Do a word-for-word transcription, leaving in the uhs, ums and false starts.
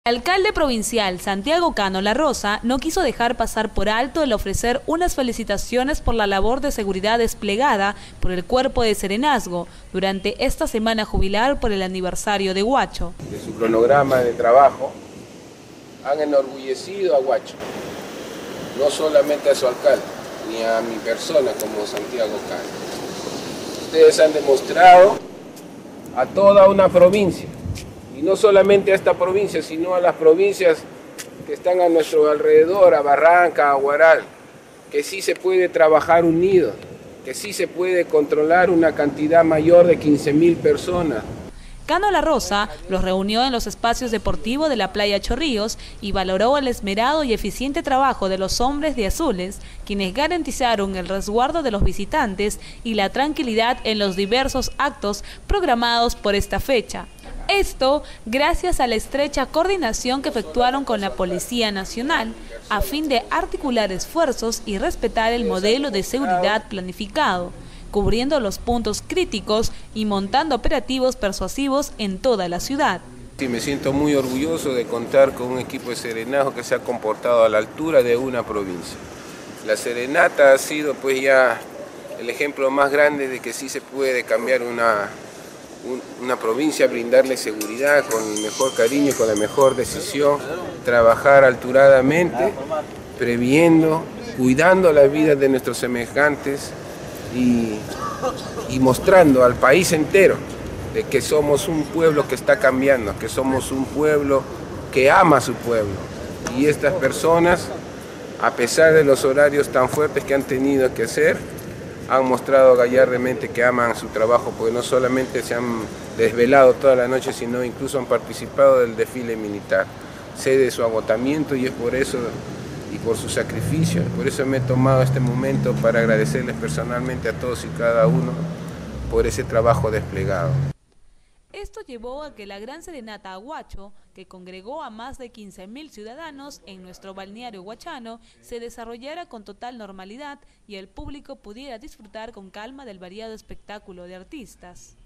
El alcalde provincial Santiago Cano La Rosa no quiso dejar pasar por alto el ofrecer unas felicitaciones por la labor de seguridad desplegada por el Cuerpo de Serenazgo durante esta semana jubilar por el aniversario de Huacho. De su cronograma de trabajo han enorgullecido a Huacho, no solamente a su alcalde, ni a mi persona como Santiago Cano. Ustedes han demostrado a toda una provincia, y no solamente a esta provincia, sino a las provincias que están a nuestro alrededor, a Barranca, a Huaral, que sí se puede trabajar unido, que sí se puede controlar una cantidad mayor de quince mil personas. Cano La Rosa los reunió en los espacios deportivos de la playa Chorrillos y valoró el esmerado y eficiente trabajo de los hombres de azules, quienes garantizaron el resguardo de los visitantes y la tranquilidad en los diversos actos programados por esta fecha. Esto gracias a la estrecha coordinación que efectuaron con la Policía Nacional, a fin de articular esfuerzos y respetar el modelo de seguridad planificado, cubriendo los puntos críticos y montando operativos persuasivos en toda la ciudad. Sí, me siento muy orgulloso de contar con un equipo de serenazgo que se ha comportado a la altura de una provincia. La serenata ha sido pues ya el ejemplo más grande de que sí se puede cambiar una, un, una provincia, brindarle seguridad con el mejor cariño y con la mejor decisión, trabajar alturadamente, previendo, cuidando la vida de nuestros semejantes, Y, y mostrando al país entero de que somos un pueblo que está cambiando, que somos un pueblo que ama a su pueblo. Y estas personas, a pesar de los horarios tan fuertes que han tenido que hacer, han mostrado gallardamente que aman su trabajo, porque no solamente se han desvelado toda la noche, sino incluso han participado del desfile militar. Sé de su agotamiento y es por eso y por su sacrificio. Por eso me he tomado este momento para agradecerles personalmente a todos y cada uno por ese trabajo desplegado. Esto llevó a que la gran serenata a Huacho, que congregó a más de quince mil ciudadanos en nuestro balneario huachano, se desarrollara con total normalidad y el público pudiera disfrutar con calma del variado espectáculo de artistas.